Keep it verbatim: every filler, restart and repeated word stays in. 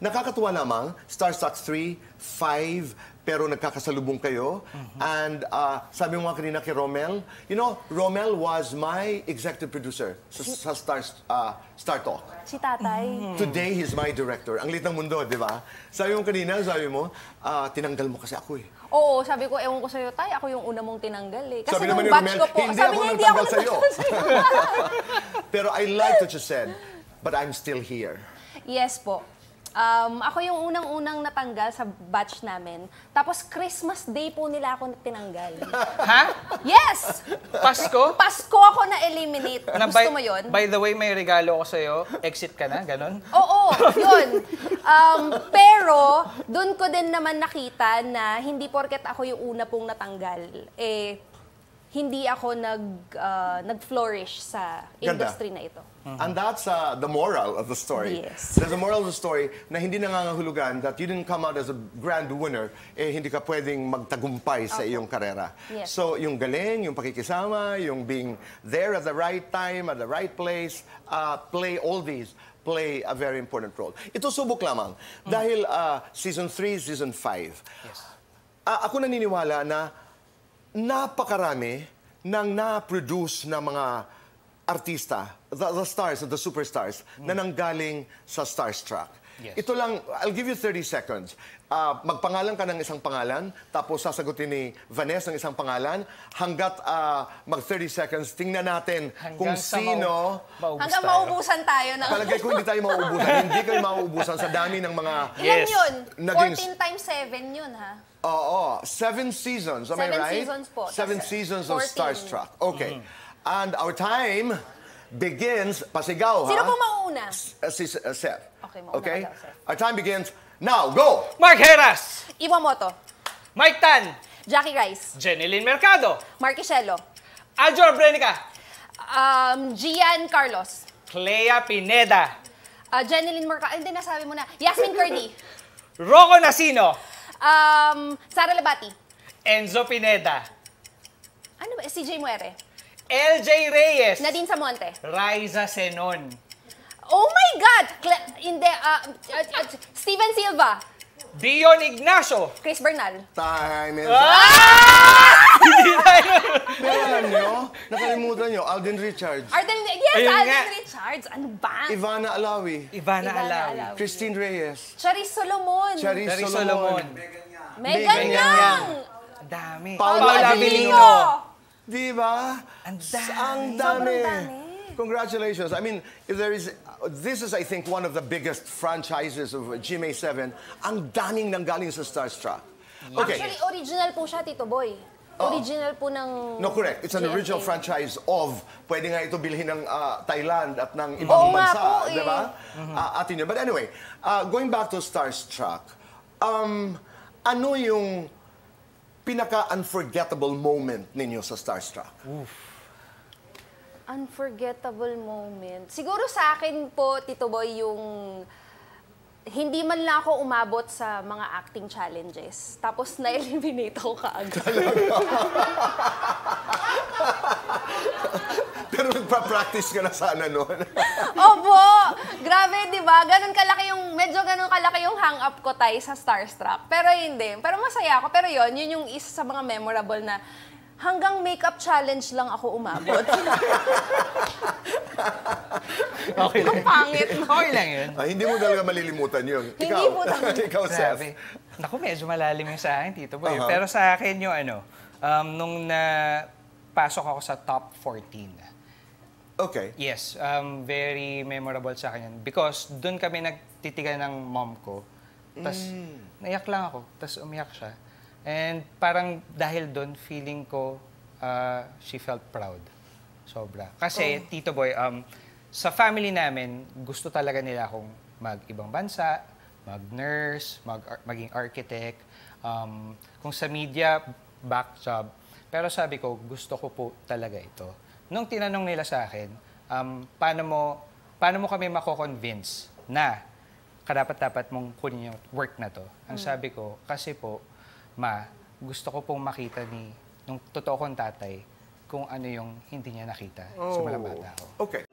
nakakatuwa namang, Starstruck three, five, pero nagkakasalubong kayo. Mm-hmm. And uh, sabi mo nga kanina kay Romel, you know, Romel was my executive producer sa, sa Star, uh, Star Talk. Si tatay. Mm-hmm. Today, he's my director. Ang lit ng mundo, di ba? Sabi mo kanina, sabi mo, uh, tinanggal mo kasi ako eh. Oo, sabi ko, ewan ko sa'yo, tay, ako yung una mong tinanggal eh. Kasi sabi nung naman ni batch Romel, ko po, hindi sabi ako niya, hindi nagtanggal ako sa'yo. sa'yo. Pero I like what you said, but I'm still here. Yes po. Um, ako yung unang-unang natanggal sa batch namin. Tapos Christmas Day po nila ako tinanggal. Ha? Yes! Pasko? Pasko ako na-eliminate. Na Gusto by, mo yun? By the way, may regalo ko sa'yo. Exit ka na, ganon? Oo, yun. Um, pero, dun ko din naman nakita na hindi porket ako yung una pong natanggal, eh, hindi ako nag, uh, nag-flourish sa industry na ito. Mm-hmm. And that's uh, the moral of the story. Yes. There's a moral of the story na hindi nangangahulugan that you didn't come out as a grand winner, eh hindi ka pwedeng magtagumpay sa iyong karera. Yes. So yung galing, yung pakikisama, yung being there at the right time, at the right place, uh, play all these, play a very important role. Ito subok lamang. Mm. Dahil uh, season three, season five. Yes. Uh, ako naniniwala na napakarami ng na-produce na mga artista, the, the stars, the superstars, mm. na nanggaling sa Starstruck. Yes. Ito lang, I'll give you thirty seconds. Uh, magpangalan ka ng isang pangalan, tapos sasagutin ni Vanessa ng isang pangalan, hanggat uh, mag-thirty seconds, tingnan natin hanggang kung sino... Mau hanggang tayo. Maubusan tayo. Ng... Palagay ko hindi tayo mauubusan. Hindi kayo mauubusan sa dami ng mga... Ilan yes. yun? Naging... fourteen times seven yun, ha? Oo, seven seasons, am I right? Seven seasons po. Seven seasons of fourteen. Starstruck. Okay. Mm-hmm. And our time begins, pasigaw, Sino ha? po mauuna? Uh, si uh, Seth. Okay, mauuna okay? daw, Seth. Our time begins now. Go! Mark Heras! Iwamoto. Mike Tan! Jackie Rice. Jeneline Mercado! Marquishello. Adjo Brenica! Um, Gian Carlos. Clea Pineda. Uh, Jeneline Mercado. Hindi, nasabi mo na. Yasmin Curdy. Rocco Nasino. Um, Sara Labati. Enzo Pineda. Ano ba? C J Muere. L J Reyes. Nadine Samonte. Raisa Senon. Oh my God! Cla hindi, uh, uh, uh, Steven Silva. Dion Ignacio. Chris Bernal. Time is ah! Hindi tayo. Pero alam nyo, nakalimutan nyo, Alden Richards. Alden, yes, Ayun Alden nga. Richards. Ano ba? Ivana Alawi. Ivana, Ivana Alawi. Alawi. Christine Reyes. Charis Solomon. Charis, Charis Solomon. Solomon. Megan Megan Yang. Dami. Paula Paula Abilino. Abilino. Di ba? Ang dami. Ang dami. Sobrang dami. Congratulations. I mean, if there is, this is, I think, one of the biggest franchises of G M A seven. Ang daming nanggaling sa Starstruck. Okay. Actually, original po siya, Tito Boy. Original po ng... No, correct. It's an G M A. original franchise of, pwede nga ito bilhin ng uh, Thailand at ng ibang Oo nga bansa. po eh. Di ba? Uh, atin yun. But anyway, uh, going back to Starstruck, um, ano yung pinaka-unforgettable moment ninyo sa Starstruck? Oof. Unforgettable moment. Siguro sa akin po, Tito Boy, yung hindi man lang ako umabot sa mga acting challenges. Tapos na-eliminate ako kaagad. Pero nagpa-practice ka na sana noon. Opo! Grabe, di ba? Ganun kalaki yung, medyo ganun kalaki yung hang-up ko tayo sa Starstruck. Pero hindi. Pero masaya ako. Pero yun, yun yung isa sa mga memorable na hanggang makeup challenge lang ako umabot. Okay lang. Ang pangit. Okay lang yun. Ah, hindi mo talaga malilimutan yun. Hindi ikaw, po talaga. Ikaw, Seth. Grabe. Naku, medyo malalim yung sa akin, Tito Boy. Uh-huh. Pero sa akin yung ano, um, nung napasok ako sa top fourteen. Okay. Yes, um, very memorable sa akin yun. Because doon kami nagtitigan ng mom ko. Tapos mm. naiyak lang ako. Tapos umiyak siya. And parang dahil doon, feeling ko, uh, she felt proud. Sobra. Kasi, oh. Tito Boy, um, sa family namin, gusto talaga nila akong mag-ibang bansa, mag-nurse, mag maging architect. Um, kung sa media, back job. Pero sabi ko, gusto ko po talaga ito. Nung tinanong nila sa akin, um, paano mo, paano mo kami mako-convince na kadapat-dapat mong kunin yung work na to? Ang Hmm. sabi ko, kasi po, Ma, gusto ko pong makita ni nung totoo kong tatay kung ano yung hindi niya nakita. Oh. Simulang bata ako. Okay.